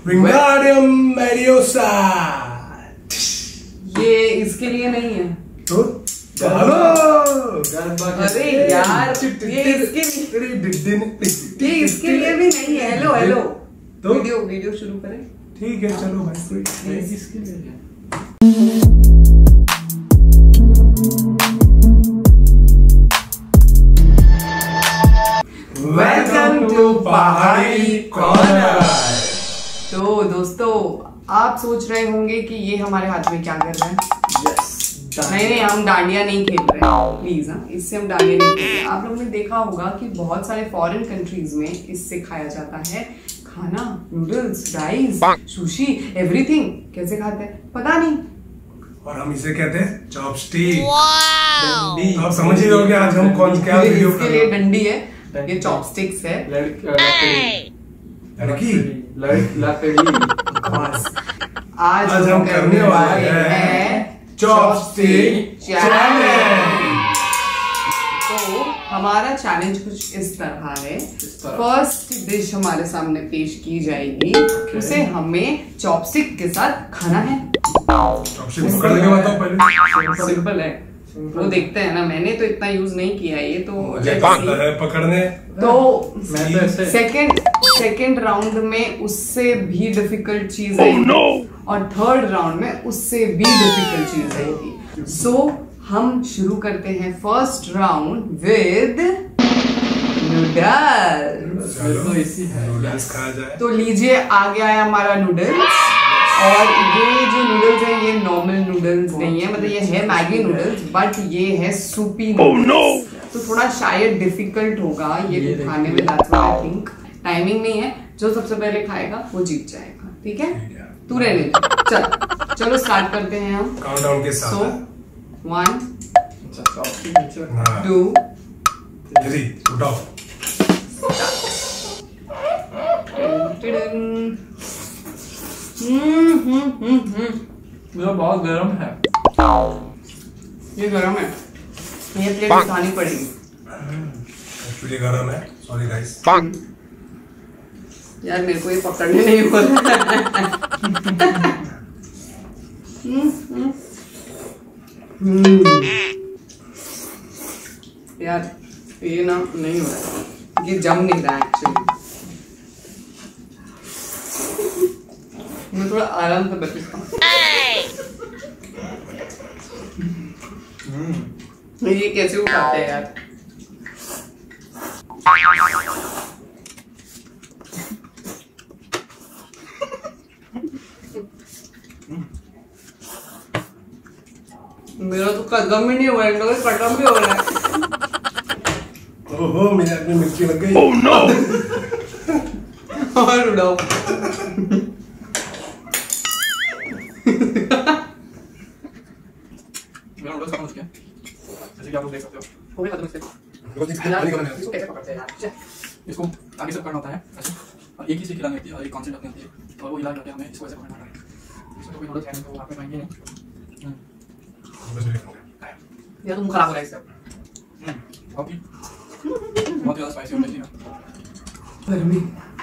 विंगाडियम leviosa. ये इसके लिए नहीं है तो अरे यार ये इसके लिए भी नहीं है। हेलो हेलो तो वीडियो शुरू करें। ठीक है चलो भाई। इसके लिए वेलकम टू पहाड़ी कॉर्नर। तो दोस्तों आप सोच रहे होंगे कि ये हमारे हाथ में क्या कर रहा है। नहीं हम डांडिया नहीं खेल रहे हैं प्लीज। इससे हम डांडिया नहीं खेल रहे। आप लोगों ने देखा होगा कि बहुत सारे फॉरेन कंट्रीज में इससे खाया जाता है खाना, नूडल्स, राइस, सुशी, एवरीथिंग। कैसे खाते हैं पता नहीं, और हम इसे कहते हैं चॉपस्टिक। आप समझ ही रहोगे आज हम कौन क्या वीडियो इसके लिए डंडी है, ये चॉपस्टिक्स है। आज हम करने वाले हैं चॉपस्टिक चैलेंज। तो हमारा चैलेंज कुछ इस तरह है। फर्स्ट डिश हमारे सामने पेश की जाएगी, उसे हमें चॉपस्टिक के साथ खाना है। चॉपस्टिक पकड़ने के बाद पहले सिंपल है, वो देखते हैं ना। मैंने तो इतना यूज नहीं किया ये तो है पकड़ने। तो सेकंड राउंड में उससे भी डिफिकल्ट चीज है और थर्ड राउंड में उससे भी डिफिकल्ट चीज है। सो हम शुरू करते हैं first round with noodles. Noodles खाया जाए। तो लीजिए आ गया है हमारा नूडल्स। और ये जो नूडल्स है ये नॉर्मल नूडल्स नहीं है, मतलब ये है मैगी नूडल्स बट ये है सूपी नूडल्स। तो थोड़ा शायद डिफिकल्ट होगा ये खाने में। That's why I think timing नहीं है। जो सबसे पहले खाएगा वो जीत जाएगा। ठीक है तू रहने चलो स्टार्ट करते हैं हम काउंटडाउन के साथ। 1 2 3 उठाओ। मेरा बहुत गर्म है। ये गर्म है, ये प्लेट उठानी पड़ेगी। एक्चुअली गर्म है, सॉरी गाइस। यार मेरे को ये पकड़ने नहीं हो रहा यार ये ना नहीं हो रहा, ये जम नहीं रहा एक्चुअली। मैं थोड़ा आराम से बैठता हूँ। ये कैसे उठाते हैं यार। मेरा तो कदम ही नहीं हो रहा है, कदम भी हो रहा है। ओहो मेरे हाथ में मिर्ची लग गई। Oh no. और उड़ाओ। मेरा नूडल्स खत्म हो चुका है, जैसे कि आप लोग देख सकते हो। हो गया खत्म। इसको कैसे पकड़ते हैं यार। इसको आगे से करना होता है ऐसे, और एक ही से खिलानी होती है और एक कॉन्सेंट रखनी होती है और वो हिला करके हमें इसको ऐसे पकड़ना होता है। इसको कोई नूडल्स है तो आप में पाएंगे नहीं। या तुम खराब हो रहा है इससे। बहुत ज़्यादा स्पाइसी होना चाहिए। गर्मी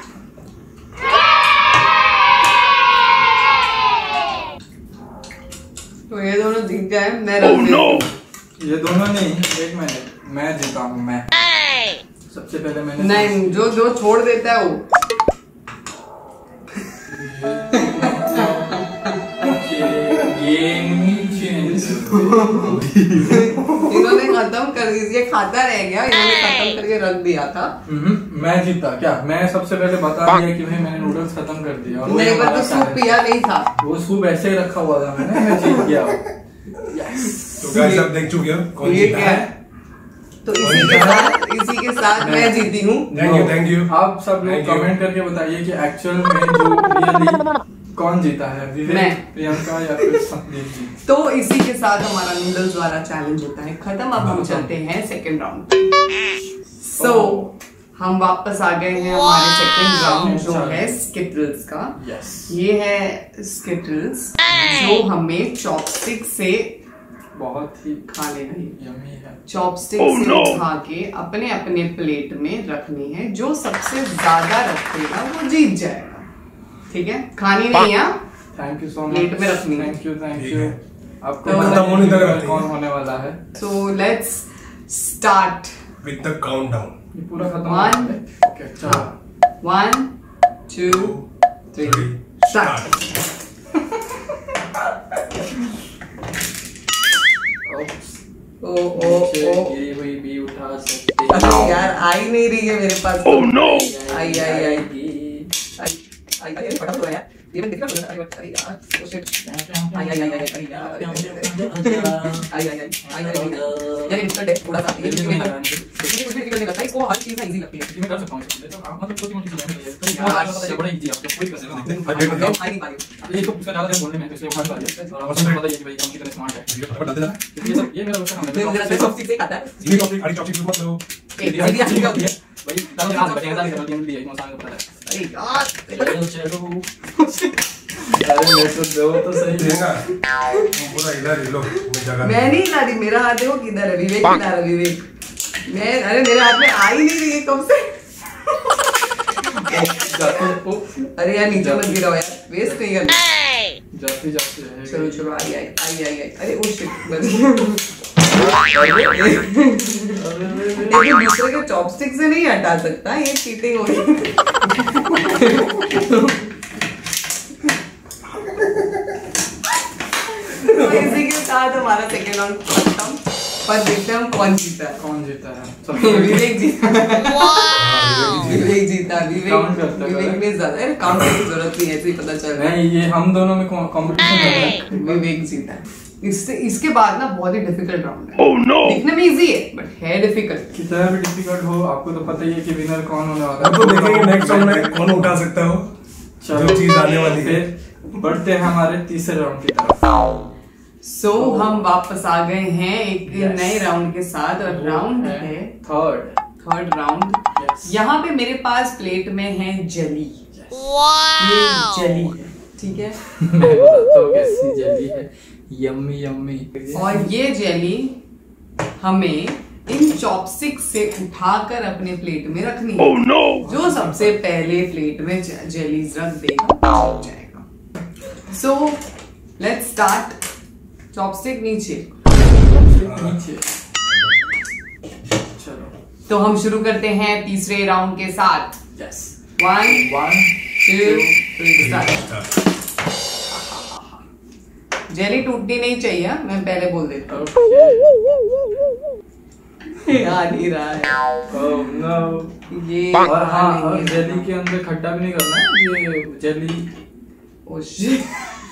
तो ये दोनों जीत गए। मैं ये दोनों नहीं, एक मैं जीता हूँ। मैं सबसे पहले मैंने नहीं, जो छोड़ देता है वो। इन्होंने खत्म कर दिया, खाता रह गया। इन्होंने खत्म करके रख दिया था। मैं जीता क्या? मैं सबसे पहले बता दिया कि भाई मैंने नूडल्स खत्म कर दिया। नहीं पर तो सूप पिया नहीं था। वो सूप ऐसे ही रखा हुआ था मैंने, मैं जीत गया। तो गाइस आप देख चुके हो कौन जीता है। तो इसी के साथ मैं जीती हूँ। Thank you. आप सब लोग कमेंट करके बताइए कि एक्चुअल में जो रियली कौन जीता है, विवेक, प्रियंका या फिर संदीप जी। तो इसी के साथ हमारा नूडल्स वाला चैलेंज होता है खत्म। अब हम चलते हैं सेकंड राउंड। सो हम वापस आ गए हैं हमारे सेकंड राउंड जो है स्किटल्स का। ये है स्किटल्स जो हमें चॉपस्टिक से बहुत ही खा लेना यम्मी है। चॉपस्टिक से उठा के अपने अपने प्लेट में रखनी है। जो सबसे ज्यादा रखेगा वो जीत जाएगा। ठीक है, खानी नहीं है, thank you so much, plate में रखनी है। थैंक यू आपको तो पता होने तक है रखनी कौन है। होने वाला है। So let's start. With the countdown. ये पूरा खत्म One. हो गया। ओके चलो 1 2 3 स्टार्ट। ओ ओ ओ गिरी हुई भी उठा सकते अरे यार आई नहीं रही है मेरे पास। Oh no! आई आई आई आई आई फटाफट हो यार, ये मैं दिख रहा है। अरे यार ओ शिट, आई आई आई आई आई यार, आई आई आई यार इंस्टेंट है थोड़ा सा, ये कुछ भी नहीं लगता, इसको हर चीज इजी लगती है। मैं कर सकता हूँ तो आप मतलब छोटी मोटी चीजें हैं तो यार पता है बड़ा इजी है, आप कोई कर सकते हैं। आई नहीं पाई ये तो उसका ज्यादा बोलने में इसलिए उठा लिया और आपको पता है कि भाई हम कितने स्मार्ट है। ये फटाफट डाल देना। ये सब ये मेरा दूसरा काम है। मेरा सब चीज से खाता है। ये टॉपिक आड़ी टॉपिक मत लो। एक सीधी आगे होती है। भाई दाल हाथ बैठे दाल कर दिया ये मसाले पता है। अरे यार चलो अरे मैं तो दो तो सही है। देगा पूरा इधर ही लो, मैं जगह मैं नहीं ला रही, मेरा हाथ देखो किधर है, विवेक किधर है, विवेक मैं, अरे मेरे हाथ में आ ही नहीं रही है कब से। अरे यार नीचे मत गिराओ यार, वेस्ट नहीं करना। जाती जाती है। चलो चलो आई आई आई आई आई, अरे ओ शिट बच देखिए दूसरे के चॉपस्टिक से नहीं हटा सकता, ये चीटिंग हो रही। तो इसी के साथ हमारा सेकेंड राउंड खत्म, पर देखते हैं हम कौन जीता है। कौन जीता है? विवेक जीता। विवेक जीता। Count करता है। विवेक ने ज्यादा, अरे काउंट करने की जरूरत नहीं है, ऐसे ही पता चल रहा है। नहीं ये हम दोनों में कंपटीशन लग रहा है। विवेक जीता। इससे इसके बाद ना बहुत ही डिफिकल्ट राउंड है। Oh no! दिखने में इजी है बट है डिफिकल्ट। कितना भी डिफिकल्ट हो आपको तो पता ही है कि विनर कौन होने वाला है। तो देखेंगे नेक्स्ट राउंड में कौन उठा सकता हो जो चीज आने वाली है। फिर बढ़ते हैं हमारे तीसरे राउंड की तरफ। सो हम वापस आ गए हैं एक Yes. नए राउंड के साथ, और राउंड है थर्ड राउंड। Yes. यहाँ पे मेरे पास प्लेट में है जेली। ये जेली है, ठीक है। मैं बताता हूँ कैसी जेली है। Yummy yummy. और ये जेली हमें इन चॉपस्टिक से उठाकर अपने प्लेट में रखनी है। Oh no! जो सबसे पहले प्लेट में जेलीज रख देगा हो जाएगा। सो लेट्स स्टार्ट। चॉपस्टिक नीचे। नीचे। चलो तो हम शुरू करते हैं तीसरे राउंड के साथ। Yes 1 2 3 start. जेली टूटनी नहीं चाहिए, मैं पहले बोल देता हूँ। आ नहीं रहा है। Oh no. ये और हाँ नहीं और है। जेली के अंदर खड्डा भी नहीं करना है। ये जेली ओ शिट।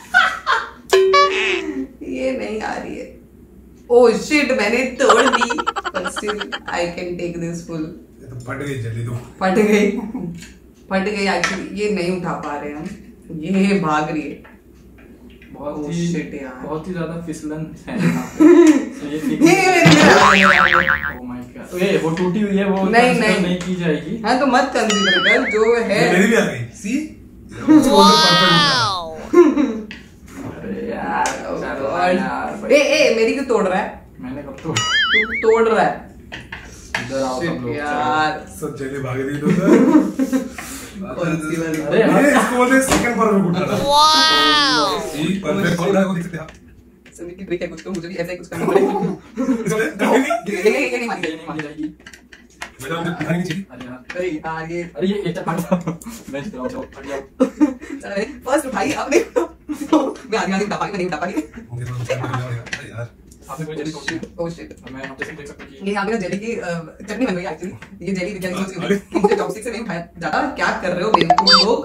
ये नहीं आ रही है। ओ शिट मैंने तोड़ दी, but still I can take this full। ये तो फट गई जल्दी तो। फट गई एक्चुअली, ये नहीं उठा पा रहे हम, ये भाग रही है। बहुत Oh ही shit यार। बहुत ही ज्यादा फिसलन है यहाँ पे। तो ये ठीक है। Oh my God। ये वो टूटी हुई है वो नहीं, consider नहीं। की जाएगी। हाँ तो मत कंसीडर कर, जो है। मेरी भी आ गई। See perfect. अरे यार चलो यार। ए मेरी क्यों तोड़ रहा है? मैंने कब तो तू तोड़ रहा है इधर आओ सब Shit लोग। यार। सब जगह भाग रही तो सर। कौन सी वाली? अरे हाँ। ये इसको बोलते हैं सेकंड परफेक्ट उठाना। सी परफेक्ट कौन है वो दिखते हैं। सभी की ट्रिक है कुछ, तो मुझे भी ऐसा ही कुछ करना पड़ेगा। इसमें ये नहीं मानी। ये नहीं मानी जाएगी। मेरा उनको दिखानी नहीं चाहिए। अरे यार अरे यार ये अरे ये चढ़ा मैं चलाओ चलो हट जाओ। अरे फर्स्ट उठाई आपने। मैं आगे उठा पाई, मैं नहीं उठा पाई। मुझे तो नुकसान हो जाएगा। अरे यार आपने कोई जेली तोड़ी है? Oh shit. मैं आपसे देख सकता हूँ कि ये यहाँ पे ना जेली की चटनी बन गई एक्चुअली। ये जेली मुझे चॉपस्टिक से नहीं उठाया जाता। क्या कर रहे हो बेवकूफ लोग?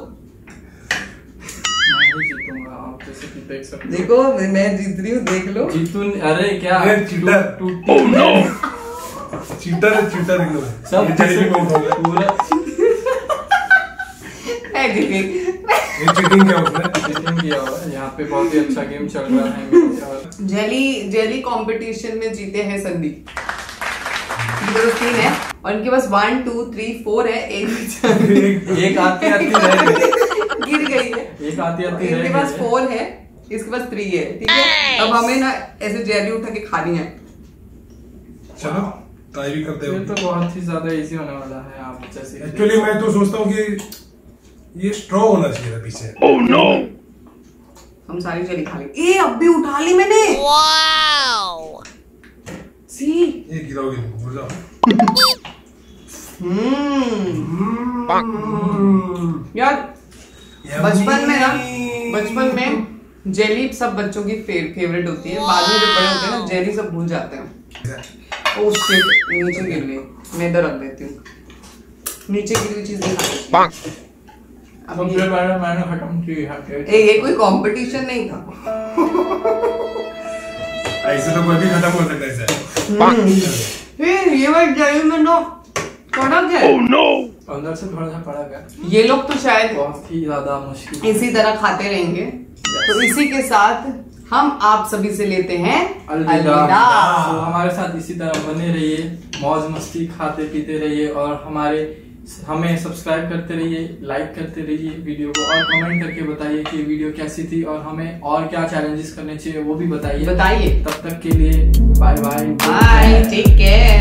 मैं ही जीतूंगा। आप जैसे कि देख सकते हो। देखो मैं जीत रही हूँ, देख लो। जीतून अरे क्या ये चीटर। टूटी Oh no! चीटर एकदम। सब ये जलेबी में उठाऊंगा। पूरा ये चीटिंग क्या उसने? चीटिंग किया हुआ है। यहाँ पे बहुत ही अच्छा गेम चल रहा है मेरे और जेली कंपटीशन में जीते हैं संदीप। इनके पास 3 है और इनके पास 1 2 3 4 है। एक आती आती रह गई। गिर गई है। एक आती आती रह इनके गई पास है। 4 है, इसके पास 3 है, ठीक है। अब हमें ना ऐसे जेली उठा के खानी है। चलो ट्राई भी करते ये हो। तो बहुत ही ज्यादा इजी होने वाला है। आप जैसे कि एक्चुअली मैं तो सोचता हूँ कि ये स्ट्रॉ होना चाहिए था पीछे। ओह नो, हम सारी जेली खा ली। ए अब भी उठा ली मैंने। वाओ सी ये गिराओगे भूल जाओ। यार बचपन में जेली सब बच्चों की फेवरेट होती है। बाद में जब बड़े होते हैं ना जेली सब भूल जाते हैं। ओ शिट, नीचे गिर गई। मैं इधर रख देती हूँ। नीचे गिरी हुई चीज नहीं खानी। अब मैंने खत्म की है। ये कोई कंपटीशन नहीं था। ऐसे तो कोई भी खत्म हो सकता है इसे। ये बात जेली में तो कड़क है। ओह नो, अंदर से थोड़ा सा कड़क है। ये लोग तो शायद बहुत ही ज्यादा मुश्किल इसी तरह खाते रहेंगे। तो इसी के साथ हम आप सभी से लेते हैं अलविदा। तो हमारे साथ इसी तरह बने रहिए, मौज मस्ती खाते पीते रहिए और हमें सब्सक्राइब करते रहिए, लाइक करते रहिए वीडियो को और कमेंट करके बताइए कि वीडियो कैसी थी और हमें और क्या चैलेंजेस करने चाहिए वो भी बताइए। बताइए। तब तक के लिए बाय बाय, टेक केयर।